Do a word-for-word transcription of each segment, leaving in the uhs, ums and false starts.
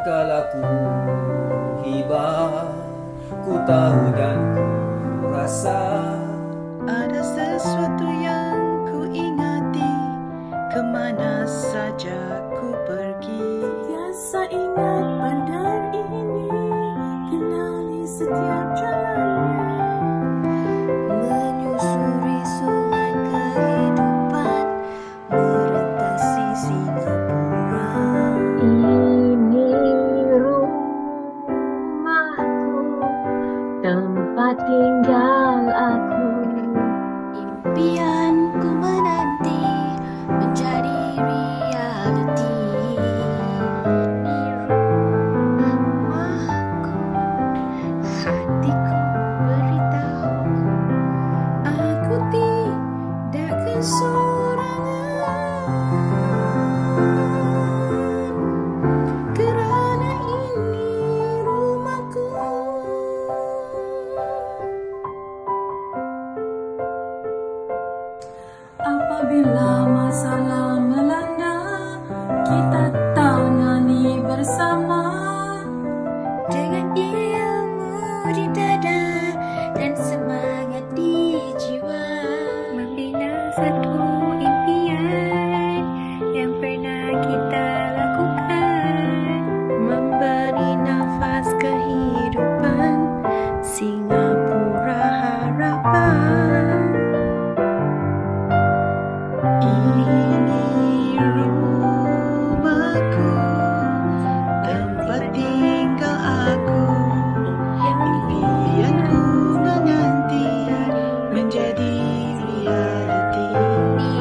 Kala ku hibah, ku tahu dan ku rasa ada sesuatu yang ku ingati, kemana saja ku pergi. Biasa ingat bandar ini, kenali setiap jalannya, menyusuri sungai kehidupan, merentasi Singapura. Ini rumahku, tempat tinggal aku. Impianku menanti menjadi realiti. Di rumahku, hatiku beritahuku, aku tidak kesorangan, kerana ini rumahku. Apabila masalah melanda, kita tangani bersama, dengan ilmu di dada dan semangat di jiwa, membina satu impian yang pernah kita lakukan, memberi nafas kehidupan Singapura harapan. Ini rumahku, tempat tinggal aku. Impianku menanti menjadi realiti. Di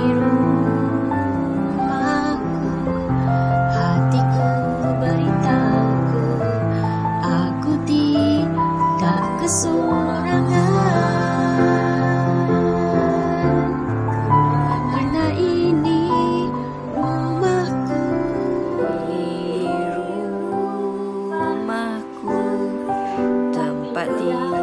rumahku, hatiku beritahuku, aku tidak kesorangan, karena ini rumahku. Di rumahku, tempat tinggal